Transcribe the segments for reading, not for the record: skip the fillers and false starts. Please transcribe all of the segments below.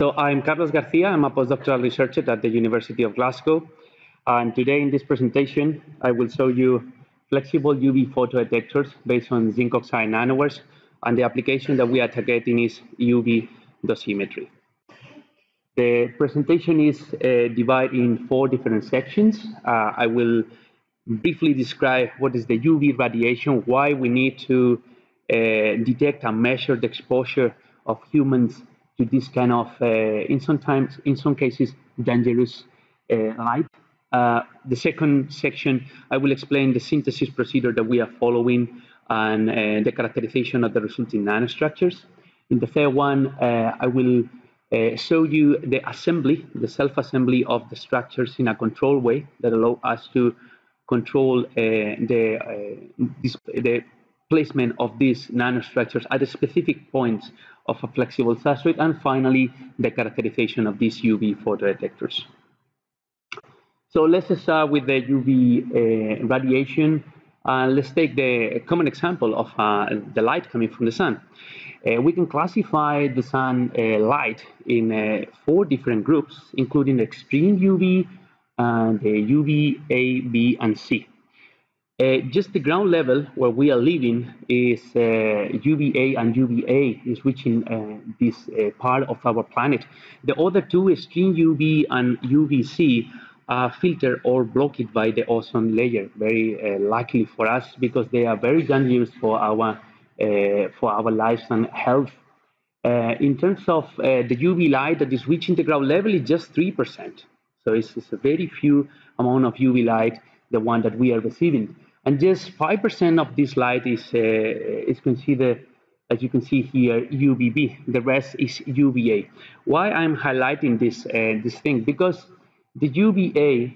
So I'm Carlos Garcia. I'm a postdoctoral researcher at the University of Glasgow. And today in this presentation, I will show you flexible UV photodetectors based on zinc oxide nanowires. And the application that we are targeting is UV dosimetry. The presentation is divided in 4 different sections. I will briefly describe what is the UV radiation, why we need to detect and measure the exposure of humans to this kind of, in some cases, dangerous light. The second section, I will explain the synthesis procedure that we are following and the characterization of the resulting nanostructures. In the third one, I will show you the assembly, the self-assembly of the structures in a controlled way that allow us to control the placement of these nanostructures at the specific points of a flexible substrate, and finally, the characterization of these UV photodetectors. So let's start with the UV radiation. Let's take the common example of the light coming from the sun. We can classify the sun light in 4 different groups, including extreme UV, the UV A, B, and C. Just the ground level where we are living is UVA and UVA is reaching this part of our planet. The other 2, extreme UV and UVC, are filtered or blocked by the ozone layer, very likely for us because they are very dangerous for our lives and health. In terms of the UV light that is reaching the ground level, is just 3%. So it's a very few amount of UV light, the one that we are receiving. And just 5% of this light is considered, as you can see here, UVB. The rest is UVA. Why I'm highlighting this thing? Because the UVA,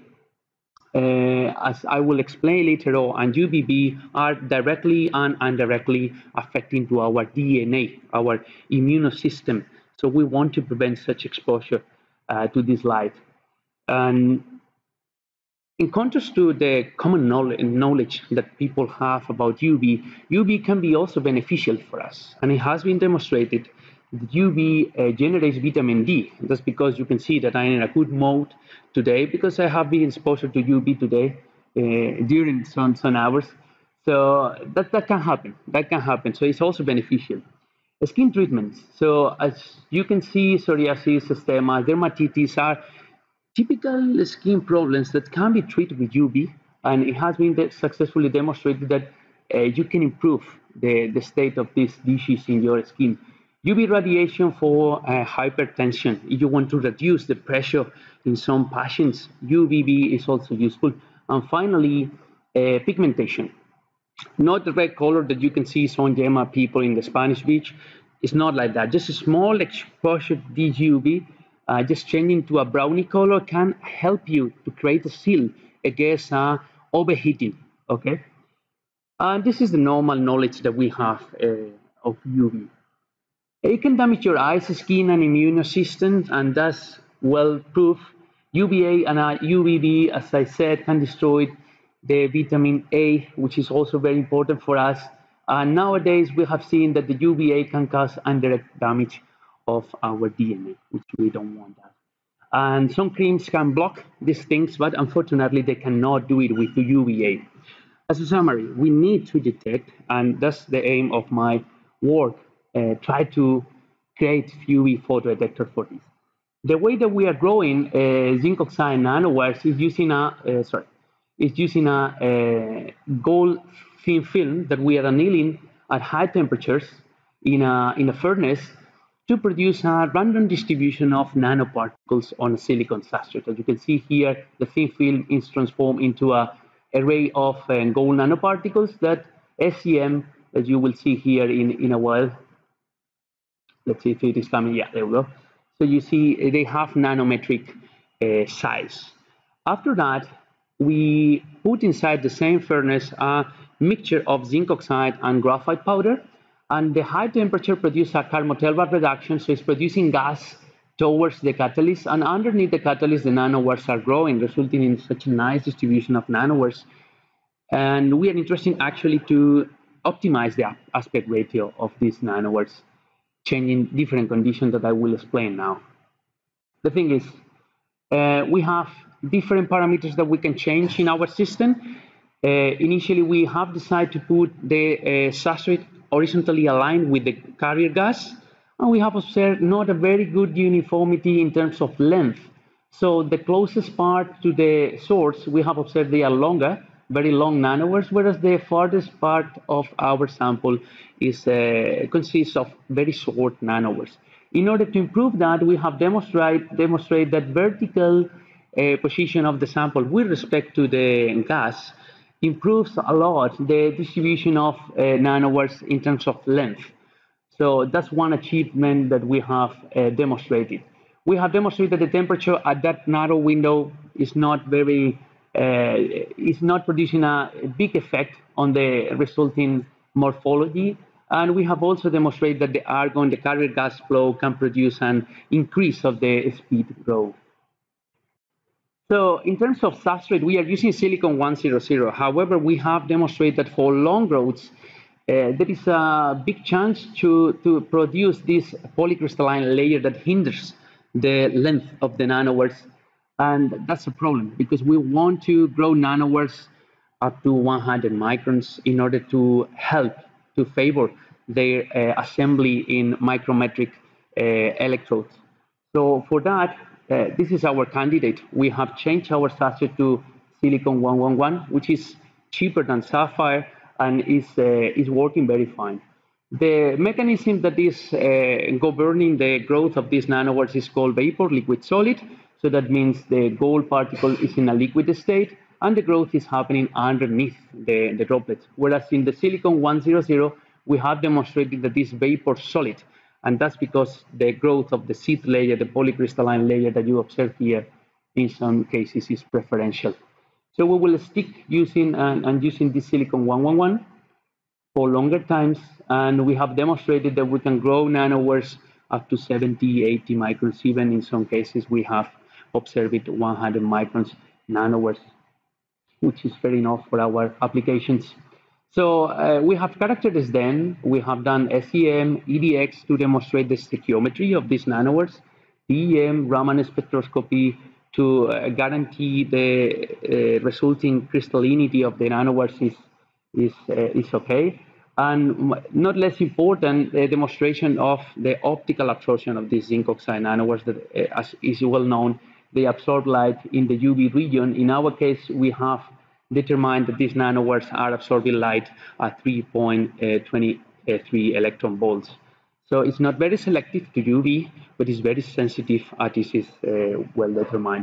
as I will explain later on, and UVB are directly and indirectly affecting to our DNA, our immune system. So we want to prevent such exposure to this light. And in contrast to the common knowledge that people have about UV, UV can be also beneficial for us. And it has been demonstrated that UV generates vitamin D. That's because you can see that I'm in a good mode today because I have been exposed to UV today during sun hours. So that can happen. That can happen. So it's also beneficial. Skin treatments. So as you can see, psoriasis, eczema, dermatitis are typical skin problems that can be treated with UV, and it has been successfully demonstrated that you can improve the state of this disease in your skin. UV radiation for hypertension. If you want to reduce the pressure in some patients, UVB is also useful. And finally, pigmentation. Not the red color that you can see some Yema people in the Spanish beach. It's not like that. Just a small exposure to this UV, just changing to a brownie color can help you to create a seal against overheating, okay? And this is the normal knowledge that we have of UV. It can damage your eyes, skin, and immune system, and that's well proof. UVA and UVB, as I said, can destroy the vitamin A, which is also very important for us. And nowadays, we have seen that the UVA can cause indirect damage of our DNA, which we don't want that. And some creams can block these things, but unfortunately, they cannot do it with the UVA. As a summary, we need to detect, and that's the aim of my work, try to create UV photodetector for this. The way that we are growing zinc oxide nanowires is using a gold thin film that we are annealing at high temperatures in a furnace to produce a random distribution of nanoparticles on a silicon substrate. As you can see here, the thin film is transformed into an array of gold nanoparticles that SEM, as you will see here in a while. Let's see if it is coming. Yeah, there we go. So you see they have nanometric size. After that, we put inside the same furnace a mixture of zinc oxide and graphite powder, and the high temperature produces a Carnot-Tellur reduction, so it's producing gas towards the catalyst, and underneath the catalyst, the nanowires are growing, resulting in such a nice distribution of nanowires. And we are interested actually to optimize the aspect ratio of these nanowires, changing different conditions that I will explain now. The thing is, we have different parameters that we can change in our system. Initially, we have decided to put the substrate horizontally aligned with the carrier gas, and we have observed not a very good uniformity in terms of length. So the closest part to the source, we have observed they are longer, very long nanowires, whereas the farthest part of our sample is consists of very short nanowires. In order to improve that, we have demonstrate that vertical position of the sample with respect to the gas improves a lot the distribution of nanowires in terms of length. So that's one achievement that we have demonstrated. We have demonstrated that the temperature at that narrow window is not is not producing a big effect on the resulting morphology. And we have also demonstrated that the argon, the carrier gas flow, can produce an increase of the speed growth. So in terms of substrate, we are using silicon 100. However, we have demonstrated that for long growths, there is a big chance to produce this polycrystalline layer that hinders the length of the nanowires. And that's a problem because we want to grow nanowires up to 100 microns in order to help to favor their assembly in micrometric electrodes. So for that, this is our candidate. We have changed our substrate to silicon 111, which is cheaper than sapphire and is working very fine. The mechanism that is governing the growth of these nanowires is called vapor, liquid, solid. So that means the gold particle is in a liquid state and the growth is happening underneath the droplets. Whereas in the silicon 100, we have demonstrated that this vapor solid, and that's because the growth of the seed layer, the polycrystalline layer that you observe here, in some cases is preferential. So we will stick using using this silicon 111 for longer times, and we have demonstrated that we can grow nanowires up to 70, 80 microns. Even in some cases, we have observed 100 microns nanowires, which is fair enough for our applications. So we have characterized them. We have done SEM, EDX to demonstrate the stoichiometry of these nanowires, DEM, Raman spectroscopy to guarantee the resulting crystallinity of the nanowires is okay. And not less important, the demonstration of the optical absorption of these zinc oxide nanowires that, as is well known, they absorb light in the UV region. In our case, we have determined that these nanowires are absorbing light at 3.23 electron volts. So it's not very selective to UV, but it's very sensitive, as this is well determined.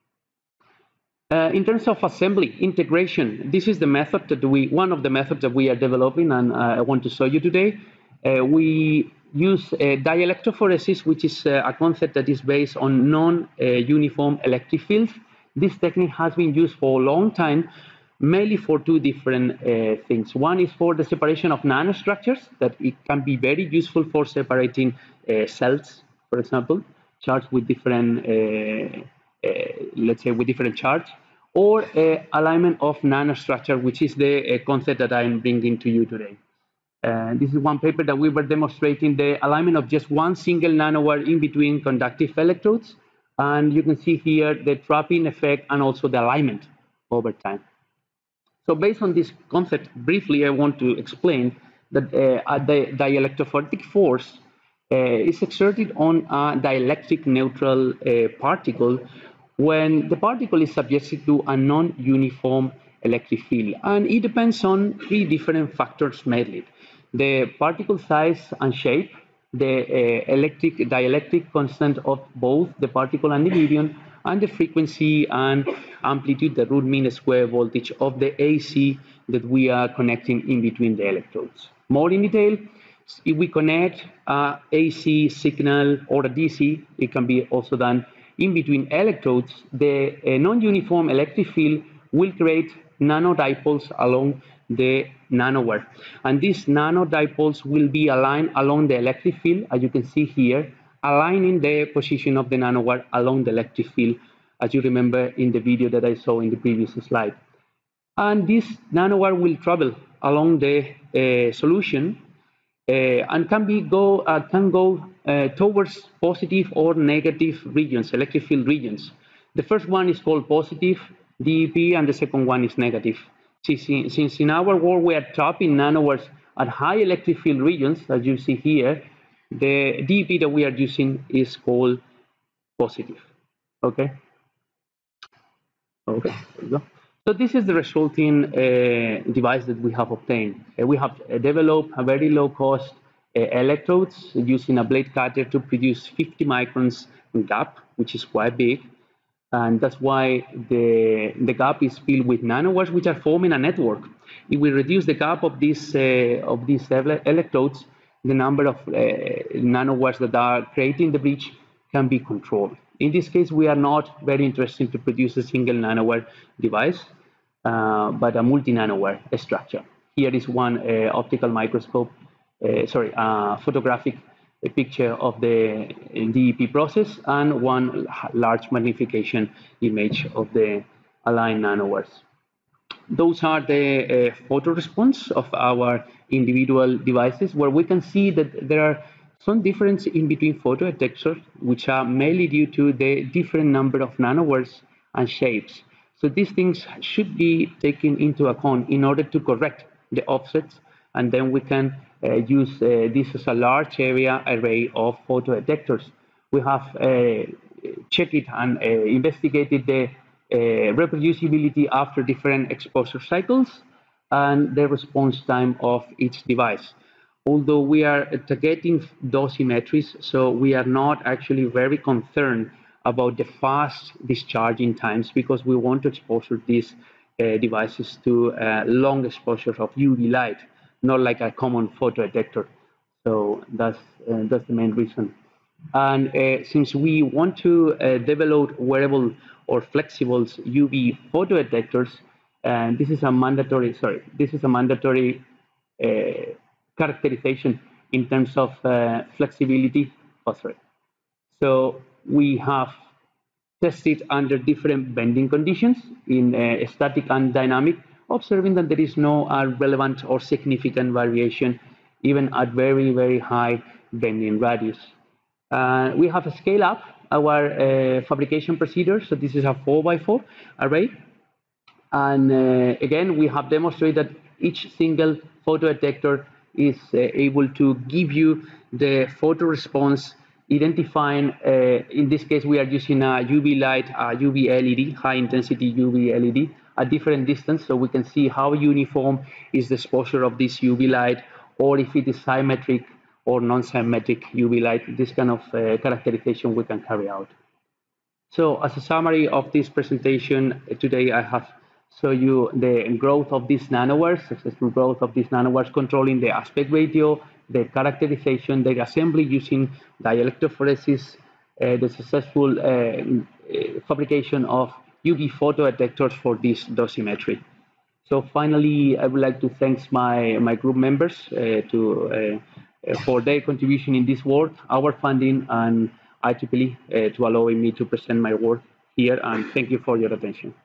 In terms of assembly, integration, this is the method that one of the methods that we are developing, and I want to show you today. We use dielectrophoresis, which is a concept that is based on non-uniform electric fields. This technique has been used for a long time, mainly for two different things. One is for the separation of nanostructures, that it can be very useful for separating cells, for example, charged with different, let's say, with different charge, or alignment of nanostructure, which is the concept that I'm bringing to you today. This is one paper that we were demonstrating the alignment of just one single nanowire in between conductive electrodes. And you can see here the trapping effect and also the alignment over time. So based on this concept, briefly, I want to explain that the dielectrophoretic force is exerted on a dielectric neutral particle when the particle is subjected to a non-uniform electric field. And it depends on three different factors mainly: the particle size and shape, the dielectric constant of both the particle and the medium, and the frequency and amplitude, the root mean square voltage of the AC that we are connecting in between the electrodes. More in detail, if we connect a AC signal or a DC, it can be also done in between electrodes, the non-uniform electric field will create nanodipoles along the nanowire. And these nanodipoles will be aligned along the electric field, as you can see here, aligning the position of the nanowire along the electric field, as you remember in the video that I saw in the previous slide. And this nanowire will travel along the solution and can go towards positive or negative regions, electric field regions. The first one is called positive DEP, and the second one is negative. Since in our world we are trapping nanowires at high electric field regions, as you see here, the DEP that we are using is called positive. Okay. Okay, there you go. So this is the resulting device that we have obtained. We have developed a very low-cost electrodes using a blade cutter to produce 50 microns gap, which is quite big. And that's why the gap is filled with nanowires, which are forming a network. If we reduce the gap of these electrodes, the number of nanowires that are creating the bridge can be controlled. In this case, we are not very interested to produce a single nanowire device, but a multi-nanowire structure. Here is one optical microscope, photographic picture of the DEP process and one large magnification image of the aligned nanowires. Those are the photo response of our individual devices, where we can see that there are some difference in between photodetectors, which are mainly due to the different number of nanowires and shapes. So these things should be taken into account in order to correct the offsets, and then we can use this as a large area array of photodetectors. We have checked it and investigated the reproducibility after different exposure cycles and the response time of each device. Although we are targeting dosimetries, so we are not actually very concerned about the fast discharging times, because we want to expose these devices to long exposures of UV light, not like a common photodetector. So that's the main reason. And since we want to develop wearable or flexible UV photodetectors, and this is a mandatory, characterization in terms of flexibility. Oh, sorry. So we have tested under different bending conditions in static and dynamic, observing that there is no relevant or significant variation even at very, very high bending radius. We have scaled up our fabrication procedure. So this is a 4x4 array. And again, we have demonstrated that each single photodetector is able to give you the photo response, identifying, in this case, we are using a UV light, a UV LED, high intensity UV LED, at different distance, so we can see how uniform is the exposure of this UV light, or if it is symmetric or non-symmetric UV light. This kind of characterization we can carry out. So as a summary of this presentation today, I have shown you the growth of these nanowires, successful growth of these nanowires, controlling the aspect ratio, the characterization, the assembly using dielectrophoresis, the successful fabrication of UV photodetectors for this dosimetry. So finally, I would like to thank my group members for their contribution in this work, our funding, and IEEE to allowing me to present my work here, and thank you for your attention.